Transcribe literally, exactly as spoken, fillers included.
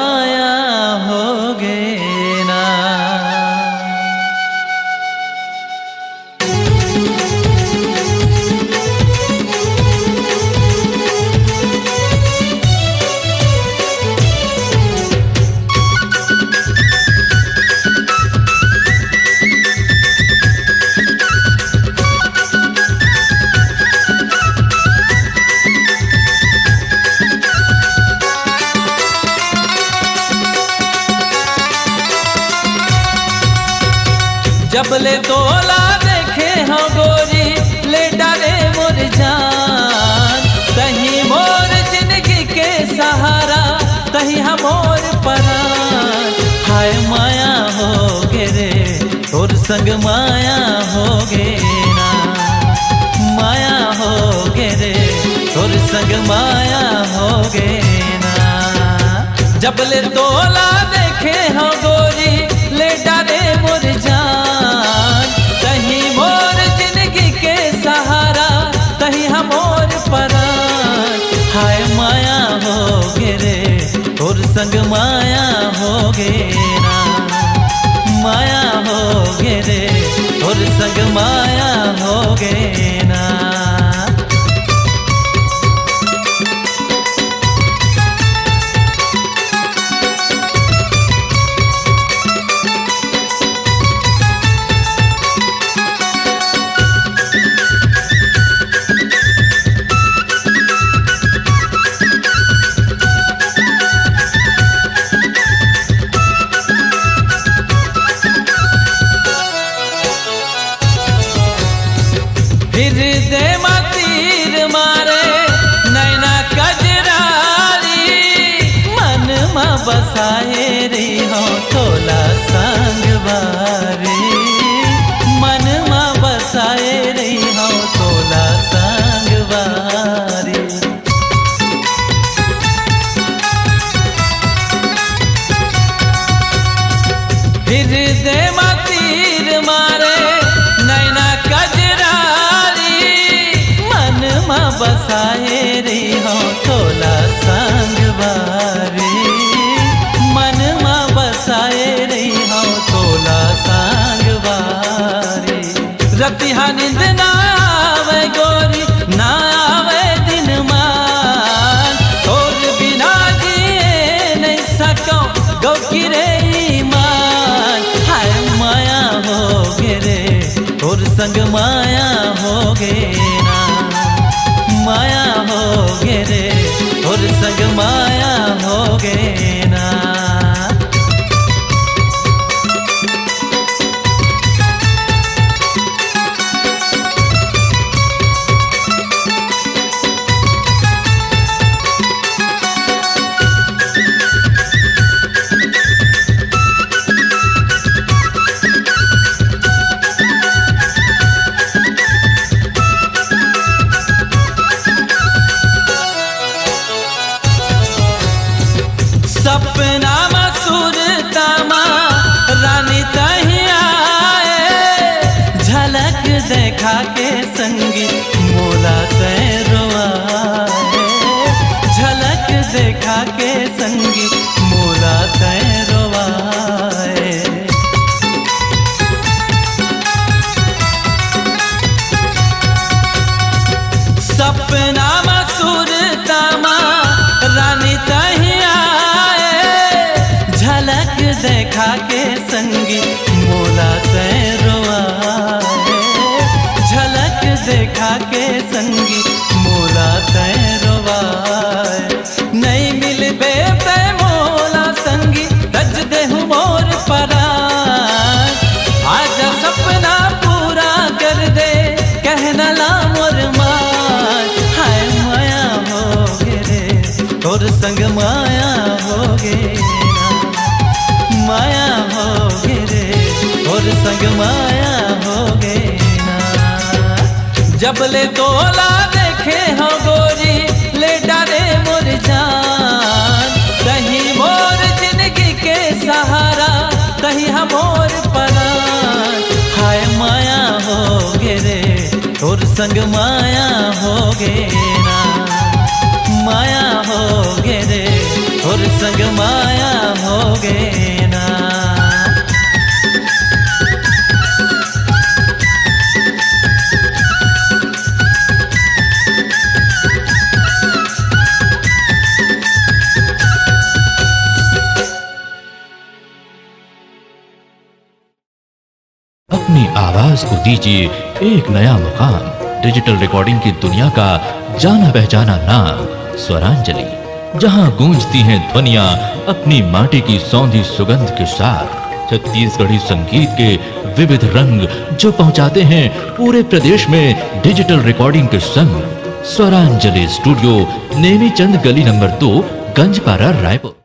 माया होगे ना। जबले तोला देखे हो गोरी ले डाले मोर जान, तही मोर जिंदगी के सहारा तही हमोर परान। हाय माया होगे रे तोर संग माया होगे ना, माया होगे रे तोर संग माया होगे ना। जबले तोला देखे हो गोरी ले डाले मोर जान, तही मोर जिंदगी के सहारा तही हमोर परान। हाय माया होगे रे तोर संग माया होगे ना, माया होगे रे तोर संग माया होगे ना। हृदय में तीर मारे नैना कजरारी, मन में बसाए रे हो तोला संग बारी, मन में बसाए रे हो तोला संग बारी। हृदय में तीर मारे नैना कजरारी, माँ बसाए रे हो तोला संग बारी, मन माँ बसाए रे हो तोला संग बारी। रतिहा नींद ना आवे गोरी ना आवे दिन मान, तोर बिना जिए नहीं सको गौ की रे ईमान। हाय माया होगे रे तोर संग माया होगे ना, माया होगे रे तोर संग माया होगे ना। सपना मसूरता माँ रानी तही आए, झलक देखा के संगी मोला तैरवाए, झलक देखा के संगी मोला तैरवाए। सपना मसूरता माँ रानी तही झलक देखा के संगी मोला तैरवाए, झलक देखा के संगी मोला तैरवाए। नहीं मिलबे ते मोला संगी रज देहु मोर परान, आजा सपना पूरा कर दे कहना ला मोर मान। हाय माया होगे रे तोर संग माया होगे ना, माया होगे रे और संग माया होगे ना। जबले तोला देखे हो गोरी ले डाले मोर जान, तही मोर जिंदगी के सहारा तही हमोर परान। हाय माया होगे रे तोर संग माया होगे ना, माया होगे रे तोर संग माया पाओगे ना। अपनी आवाज को दीजिए एक नया मुकाम। डिजिटल रिकॉर्डिंग की दुनिया का जाना पहचाना नाम स्वरांजलि, जहां गूंजती हैं ध्वनियां अपनी माटी की सौंधी सुगंध के साथ। छत्तीसगढ़ी संगीत के विविध रंग जो पहुंचाते हैं पूरे प्रदेश में डिजिटल रिकॉर्डिंग के संग। स्वरांजलि स्टूडियो, नेमीचंद गली नंबर दो, गंजपारा, रायपुर।